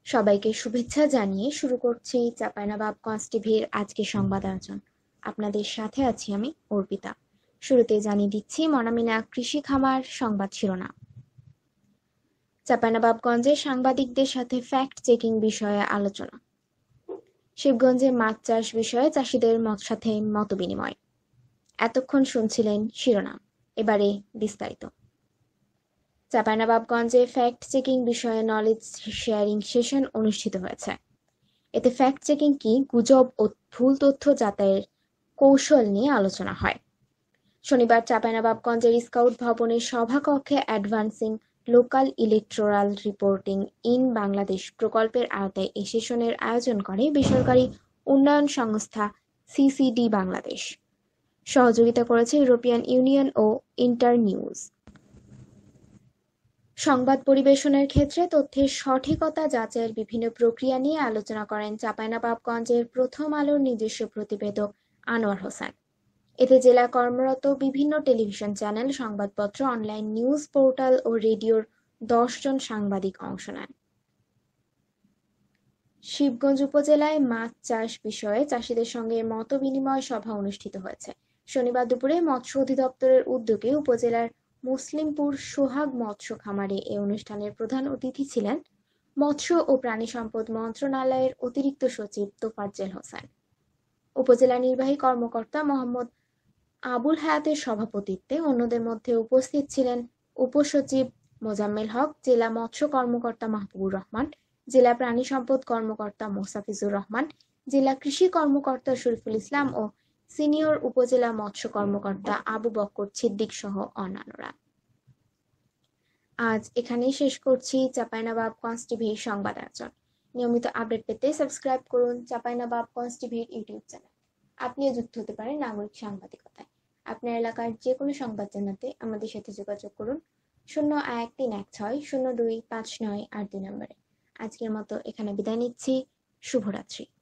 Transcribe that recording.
সবাইকে শুভেচ্ছা জানিয়ে শুরু করছি চাঁপাইনবাবগঞ্জ টিভির আজকের সংবাদ আয়োজন। আপনাদের সাথে আছি আমি অর্পিতা। শুরুতে জানিয়ে দিচ্ছি মনামিনা কৃষি খামার সংবাদ শিরোনাম। চাঁপাইনবাবগঞ্জে সাংবাদিকদের সাথে ফ্যাক্ট চেকিং বিষয়ে আলোচনা। শিবগঞ্জে মাছ চাষ বিষয়ে চাষিদের সাথে মতবিনিময়। এতক্ষণ শুনছিলেন শিরোনাম, এবারে বিস্তারিত। চাঁপাইনবাবগঞ্জে ফ্যাক্ট চেকিং বিষয়ে নলেজ শেয়ারিং সেশন অনুষ্ঠিত হয়েছে। এতে ফ্যাক্ট চেকিং কি, গুজব ও ভুল তথ্য যাচাইয়ের কৌশল নিয়ে আলোচনা হয়। শনিবার চাঁপাইনবাবগঞ্জের স্কাউট ভবনের সভাকক্ষে advancing local electoral reporting in Bangladesh প্রকল্পের আওতায় এই সেশনের আয়োজন করে বেসরকারি উন্নয়ন সংস্থা সিসিডি বাংলাদেশ। সহযোগিতা করেছে ইউরোপিয়ান ইউনিয়ন ও ইন্টারনিউজ। সংবাদ পরিবেশনের ক্ষেত্রে তথ্যের সঠিকতা যাচাইয়ের বিভিন্ন প্রক্রিয়া নিয়ে আলোচনা করেন চাঁপাইনবাবগঞ্জের প্রথম আলোর নিজস্ব প্রতিবেদক আনোয়ার হোসেন। এতে জেলা কর্মরত বিভিন্ন টেলিভিশন চ্যানেল, সংবাদপত্র, অনলাইন নিউজ পোর্টাল ও রেডিওর 10 জন সাংবাদিক অংশ নেন। শিবগঞ্জ উপজেলায় মাছ চাষ বিষয়ে চাষিদের সঙ্গে মতবিনিময় সভা অনুষ্ঠিত হয়েছে। শনিবার দুপুরে মৎস্য অধিদপ্তরের উদ্যোগে উপজেলার মুসলিমপুর সোহাগ মৎস্য খামারে এ অনুষ্ঠানের প্রধান অতিথি ছিলেন মৎস্য ও প্রাণী সম্পদ মন্ত্রণালয়ের অতিরিক্ত সচিব তোফাজ্জল হোসেন। উপজেলা নির্বাহী কর্মকর্তা মোহাম্মদ আবুল হায়াতের সভাপতিত্বে অন্যদের মধ্যে উপস্থিত ছিলেন উপসচিব মোজাম্মেল হক, জেলা মৎস্য কর্মকর্তা মাহবুবুর রহমান, জেলা প্রাণী সম্পদ কর্মকর্তা মোস্তাফিজুর রহমান, জেলা কৃষি কর্মকর্তা শরীফুল ইসলাম ও সিনিয়র উপজেলা মৎস্য কর্মকর্তা আবু বক্কর সিদ্দিক সহ অন্যান্যরা। আজ এখানেই শেষ করছি চাঁপাইনবাবগঞ্জ টিভির সংবাদ আয়োজন। নিয়মিত আপডেট পেতে সাবস্ক্রাইব করুন চাঁপাইনবাবগঞ্জ টিভির ইউটিউব চ্যানেল। আপনিও যুক্ত হতে পারেন নাগরিক সাংবাদিকতায়। আপনার এলাকার যে কোনো সংবাদ জানাতে আমাদের সাথে যোগাযোগ করুন 013160259582 নম্বরে। আজকের মতো এখানে বিদায় নিচ্ছি। শুভরাত্রি।